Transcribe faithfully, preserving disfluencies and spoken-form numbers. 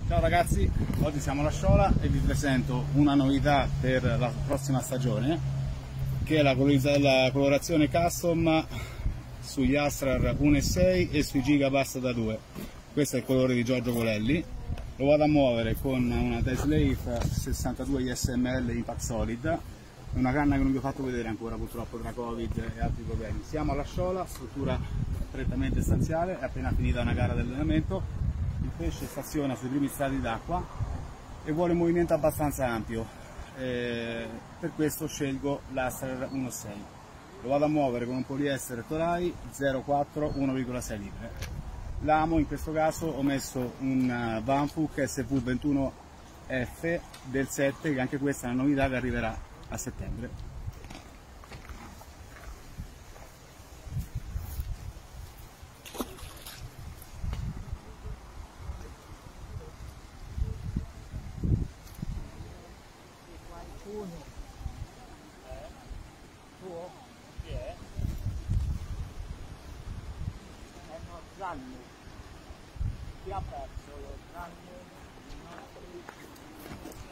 Ciao ragazzi, oggi siamo alla Sciola e vi presento una novità per la prossima stagione, che è la, la colorazione custom sugli Astral uno e sei e sui Gigabus da due. Questo è il colore di Giorgio Colelli. Lo vado a muovere con una Deslate sessantadue I S M L Impact Solid, una canna che non vi ho fatto vedere ancora purtroppo tra Covid e altri problemi. Siamo alla Sciola, struttura prettamente stanziale, è appena finita una gara di allenamento. Il pesce staziona sui primi strati d'acqua e vuole un movimento abbastanza ampio, eh, per questo scelgo l'Astral uno virgola sei. Lo vado a muovere con un poliestere Toray zero quattro uno virgola sei libre. L'amo, in questo caso ho messo un Vanhook S V ventuno F del sette, che anche questa è una novità che arriverà a settembre. Tuo? Chi è? È no, Gianni. Chi ha perso lo Gianni?